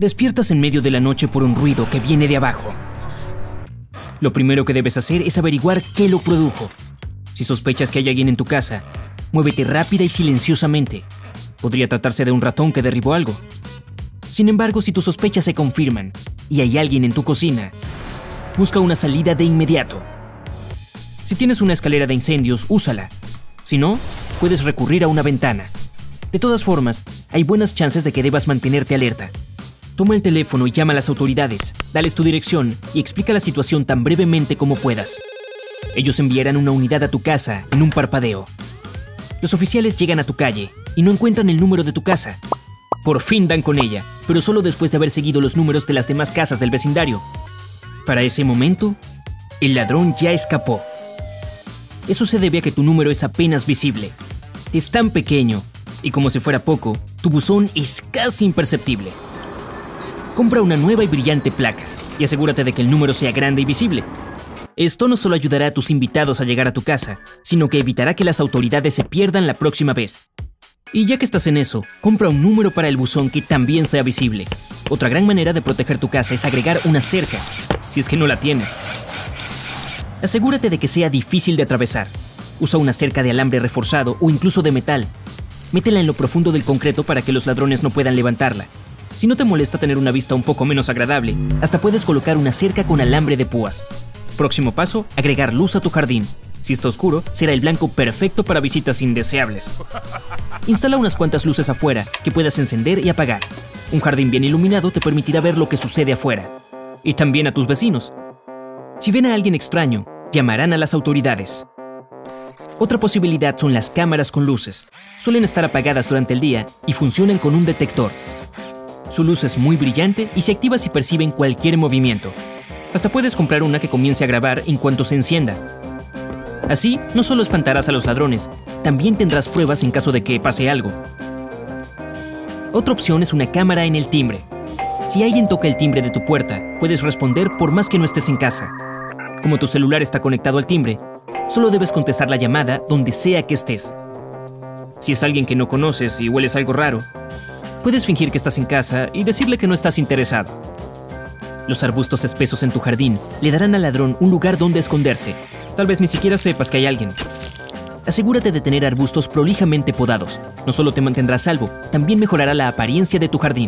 Despiertas en medio de la noche por un ruido que viene de abajo. Lo primero que debes hacer es averiguar qué lo produjo. Si sospechas que hay alguien en tu casa, muévete rápida y silenciosamente. Podría tratarse de un ratón que derribó algo. Sin embargo, si tus sospechas se confirman y hay alguien en tu cocina, busca una salida de inmediato. Si tienes una escalera de incendios, úsala. Si no, puedes recurrir a una ventana. De todas formas, hay buenas chances de que debas mantenerte alerta. Toma el teléfono y llama a las autoridades, dales tu dirección y explica la situación tan brevemente como puedas. Ellos enviarán una unidad a tu casa en un parpadeo. Los oficiales llegan a tu calle y no encuentran el número de tu casa. Por fin dan con ella, pero solo después de haber seguido los números de las demás casas del vecindario. Para ese momento, el ladrón ya escapó. Eso se debe a que tu número es apenas visible. Es tan pequeño, y como si fuera poco, tu buzón es casi imperceptible. Compra una nueva y brillante placa, y asegúrate de que el número sea grande y visible. Esto no solo ayudará a tus invitados a llegar a tu casa, sino que evitará que las autoridades se pierdan la próxima vez. Y ya que estás en eso, compra un número para el buzón que también sea visible. Otra gran manera de proteger tu casa es agregar una cerca, si es que no la tienes. Asegúrate de que sea difícil de atravesar. Usa una cerca de alambre reforzado o incluso de metal. Métela en lo profundo del concreto para que los ladrones no puedan levantarla. Si no te molesta tener una vista un poco menos agradable, hasta puedes colocar una cerca con alambre de púas. Próximo paso, agregar luz a tu jardín. Si está oscuro, será el blanco perfecto para visitas indeseables. Instala unas cuantas luces afuera que puedas encender y apagar. Un jardín bien iluminado te permitirá ver lo que sucede afuera. Y también a tus vecinos. Si ven a alguien extraño, llamarán a las autoridades. Otra posibilidad son las cámaras con luces. Suelen estar apagadas durante el día y funcionan con un detector. Su luz es muy brillante y se activa si perciben cualquier movimiento. Hasta puedes comprar una que comience a grabar en cuanto se encienda. Así, no solo espantarás a los ladrones, también tendrás pruebas en caso de que pase algo. Otra opción es una cámara en el timbre. Si alguien toca el timbre de tu puerta, puedes responder por más que no estés en casa. Como tu celular está conectado al timbre, solo debes contestar la llamada donde sea que estés. Si es alguien que no conoces y hueles algo raro, puedes fingir que estás en casa y decirle que no estás interesado. Los arbustos espesos en tu jardín le darán al ladrón un lugar donde esconderse. Tal vez ni siquiera sepas que hay alguien. Asegúrate de tener arbustos prolijamente podados. No solo te mantendrá a salvo, también mejorará la apariencia de tu jardín.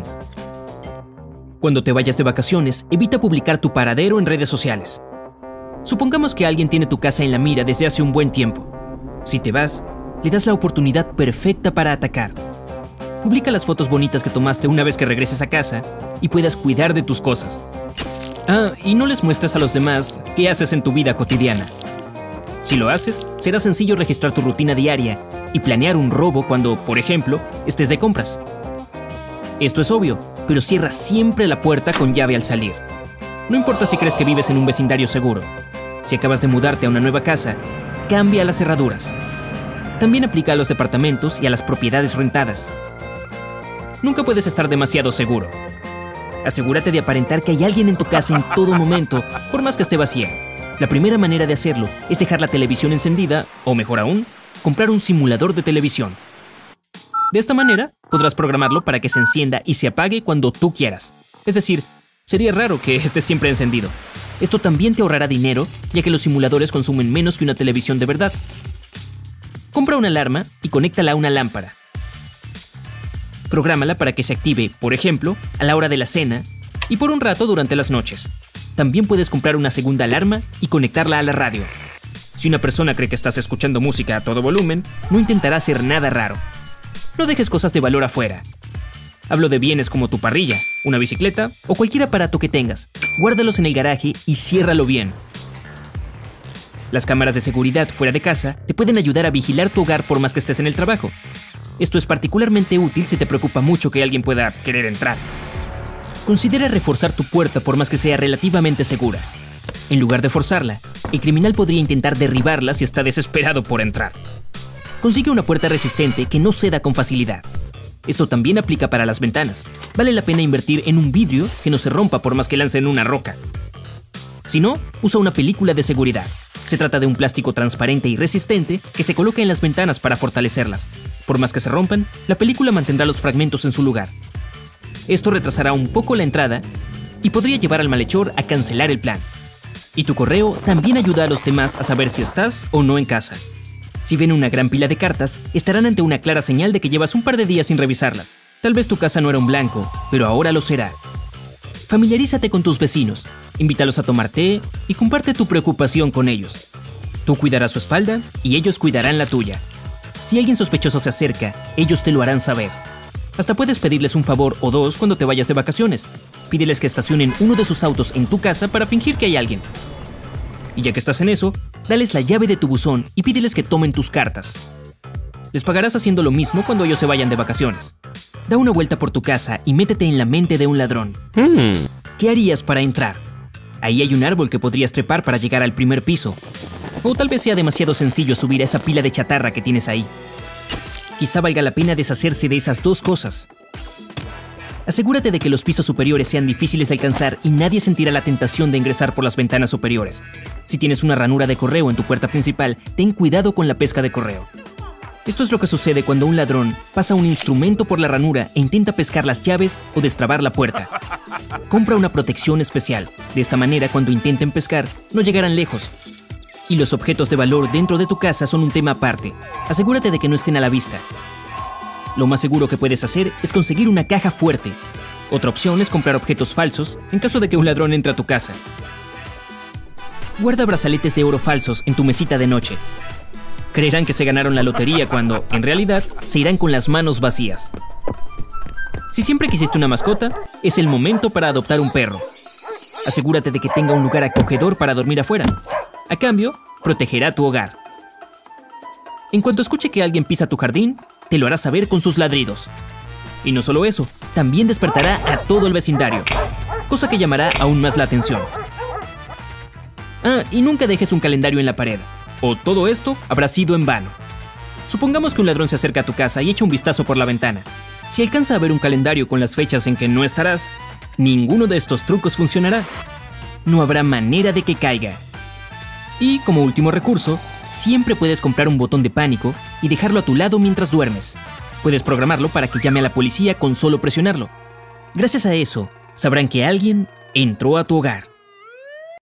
Cuando te vayas de vacaciones, evita publicar tu paradero en redes sociales. Supongamos que alguien tiene tu casa en la mira desde hace un buen tiempo. Si te vas, le das la oportunidad perfecta para atacar. Publica las fotos bonitas que tomaste una vez que regreses a casa y puedas cuidar de tus cosas. Y no les muestres a los demás qué haces en tu vida cotidiana. Si lo haces, será sencillo registrar tu rutina diaria y planear un robo cuando, por ejemplo, estés de compras. Esto es obvio, pero cierra siempre la puerta con llave al salir. No importa si crees que vives en un vecindario seguro. Si acabas de mudarte a una nueva casa, cambia las cerraduras. También aplica a los departamentos y a las propiedades rentadas. Nunca puedes estar demasiado seguro. Asegúrate de aparentar que hay alguien en tu casa en todo momento, por más que esté vacía. La primera manera de hacerlo es dejar la televisión encendida, o mejor aún, comprar un simulador de televisión. De esta manera, podrás programarlo para que se encienda y se apague cuando tú quieras. Es decir, sería raro que esté siempre encendido. Esto también te ahorrará dinero, ya que los simuladores consumen menos que una televisión de verdad. Compra una alarma y conéctala a una lámpara. Prográmala para que se active, por ejemplo, a la hora de la cena y por un rato durante las noches. También puedes comprar una segunda alarma y conectarla a la radio. Si una persona cree que estás escuchando música a todo volumen, no intentará hacer nada raro. No dejes cosas de valor afuera. Hablo de bienes como tu parrilla, una bicicleta o cualquier aparato que tengas. Guárdalos en el garaje y ciérralo bien. Las cámaras de seguridad fuera de casa te pueden ayudar a vigilar tu hogar por más que estés en el trabajo. Esto es particularmente útil si te preocupa mucho que alguien pueda querer entrar. Considera reforzar tu puerta por más que sea relativamente segura. En lugar de forzarla, el criminal podría intentar derribarla si está desesperado por entrar. Consigue una puerta resistente que no ceda con facilidad. Esto también aplica para las ventanas. Vale la pena invertir en un vidrio que no se rompa por más que lancen una roca. Si no, usa una película de seguridad. Se trata de un plástico transparente y resistente que se coloca en las ventanas para fortalecerlas. Por más que se rompan, la película mantendrá los fragmentos en su lugar. Esto retrasará un poco la entrada y podría llevar al malhechor a cancelar el plan. Y tu correo también ayuda a los demás a saber si estás o no en casa. Si ven una gran pila de cartas, estarán ante una clara señal de que llevas un par de días sin revisarlas. Tal vez tu casa no era un blanco, pero ahora lo será. Familiarízate con tus vecinos, invítalos a tomar té y comparte tu preocupación con ellos. Tú cuidarás su espalda y ellos cuidarán la tuya. Si alguien sospechoso se acerca, ellos te lo harán saber. Hasta puedes pedirles un favor o dos cuando te vayas de vacaciones. Pídeles que estacionen uno de sus autos en tu casa para fingir que hay alguien. Y ya que estás en eso, dales la llave de tu buzón y pídeles que tomen tus cartas. Les pagarás haciendo lo mismo cuando ellos se vayan de vacaciones. Da una vuelta por tu casa y métete en la mente de un ladrón. ¿Qué harías para entrar? Ahí hay un árbol que podrías trepar para llegar al primer piso. O tal vez sea demasiado sencillo subir a esa pila de chatarra que tienes ahí. Quizá valga la pena deshacerse de esas dos cosas. Asegúrate de que los pisos superiores sean difíciles de alcanzar y nadie sentirá la tentación de ingresar por las ventanas superiores. Si tienes una ranura de correo en tu puerta principal, ten cuidado con la pesca de correo. Esto es lo que sucede cuando un ladrón pasa un instrumento por la ranura e intenta pescar las llaves o destrabar la puerta. Compra una protección especial. De esta manera, cuando intenten pescar, no llegarán lejos. Y los objetos de valor dentro de tu casa son un tema aparte. Asegúrate de que no estén a la vista. Lo más seguro que puedes hacer es conseguir una caja fuerte. Otra opción es comprar objetos falsos en caso de que un ladrón entre a tu casa. Guarda brazaletes de oro falsos en tu mesita de noche. Creerán que se ganaron la lotería cuando, en realidad, se irán con las manos vacías. Si siempre quisiste una mascota, es el momento para adoptar un perro. Asegúrate de que tenga un lugar acogedor para dormir afuera. A cambio, protegerá tu hogar. En cuanto escuche que alguien pisa tu jardín, te lo hará saber con sus ladridos. Y no solo eso, también despertará a todo el vecindario, cosa que llamará aún más la atención. Y nunca dejes un calendario en la pared, o todo esto habrá sido en vano. Supongamos que un ladrón se acerca a tu casa y echa un vistazo por la ventana. Si alcanza a ver un calendario con las fechas en que no estarás, ninguno de estos trucos funcionará. No habrá manera de que caiga. Y, como último recurso, siempre puedes comprar un botón de pánico y dejarlo a tu lado mientras duermes. Puedes programarlo para que llame a la policía con solo presionarlo. Gracias a eso, sabrán que alguien entró a tu hogar.